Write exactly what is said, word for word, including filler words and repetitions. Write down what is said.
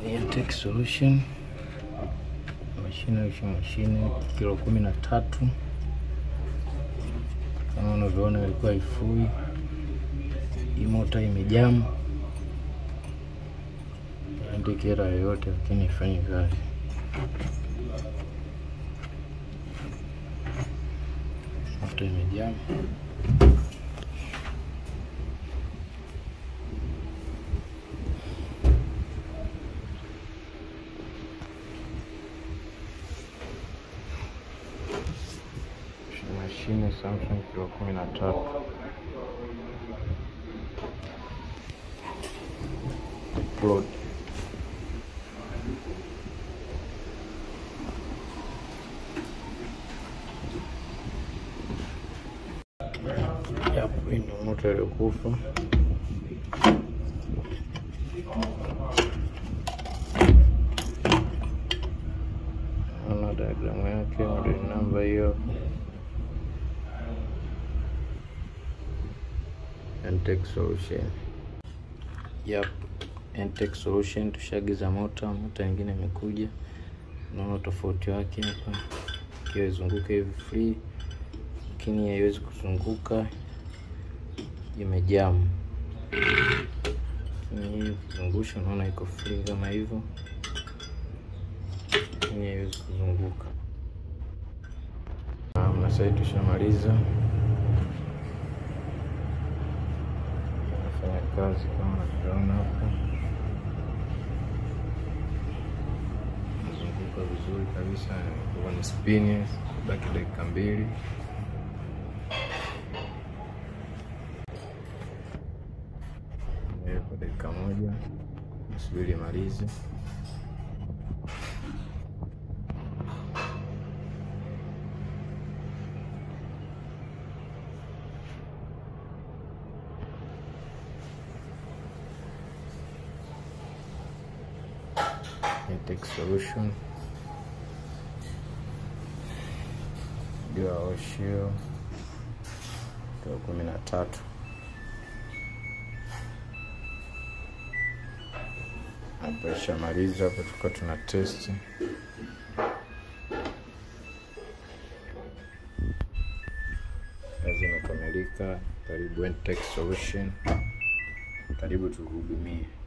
Ni Entech Solution mashine ya mashine kilo kumi na tatu. Kama unavyoona ilikuwa ifui, hii mota imejam, indikera yoyote lakini ifanye kazi. Mota imejam. Mashine Samsung kilo kumi na tatu. Upload. Yapo, hii ndio moto iliyokufa. Ana diagram yake, model number hiyo. Entech Solution. Yep, Entech Solution tushagiza mota, mota nyingine imekuja. Unaona tofauti wake hapa. Ikiwa izunguke hivi free, lakini haiwezi kuzunguka, imejam. Ni kuzungusha, unaona iko free kama hivyo. Lakini haiwezi kuzunguka. Na sasa tushamaliza. Kazi kama unavyoona hapo, zunguka vizuri kabisa, kwa ni spin, baki dakika mbili. Kwa dakika moja subiri malize. Entech Solution ndio oshio kilo kumi na tatu. Hapa shamaliza, hapa tuko tuna test. Kazi imekamilika. Karibu Entech Solution, karibu tukuhudumie.